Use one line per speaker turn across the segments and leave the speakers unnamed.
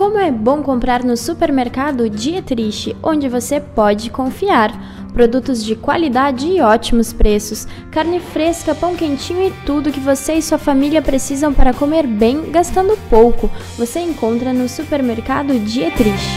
Como é bom comprar no supermercado Dietrich, onde você pode confiar. Produtos de qualidade e ótimos preços, carne fresca, pão quentinho e tudo que você e sua família precisam para comer bem, gastando pouco. Você encontra no supermercado Dietrich.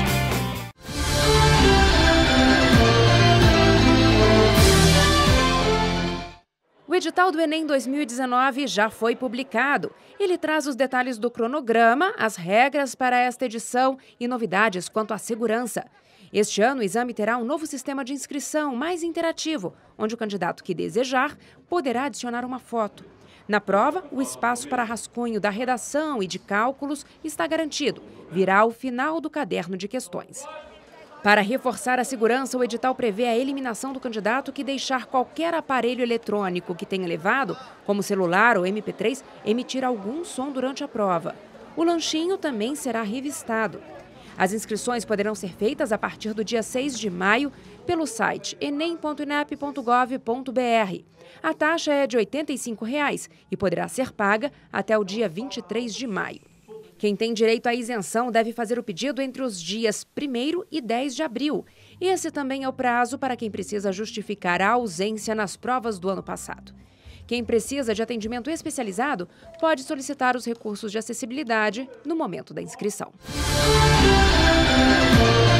O edital do Enem 2019 já foi publicado. Ele traz os detalhes do cronograma, as regras para esta edição e novidades quanto à segurança. Este ano, o exame terá um novo sistema de inscrição mais interativo, onde o candidato que desejar poderá adicionar uma foto. Na prova, o espaço para rascunho da redação e de cálculos está garantido. Virá ao final do caderno de questões. Para reforçar a segurança, o edital prevê a eliminação do candidato que deixar qualquer aparelho eletrônico que tenha levado, como celular ou MP3, emitir algum som durante a prova. O lanchinho também será revistado. As inscrições poderão ser feitas a partir do dia 6 de maio pelo site enem.inep.gov.br. A taxa é de R$ 85 e poderá ser paga até o dia 23 de maio. Quem tem direito à isenção deve fazer o pedido entre os dias 1º e 10 de abril. Esse também é o prazo para quem precisa justificar a ausência nas provas do ano passado. Quem precisa de atendimento especializado pode solicitar os recursos de acessibilidade no momento da inscrição.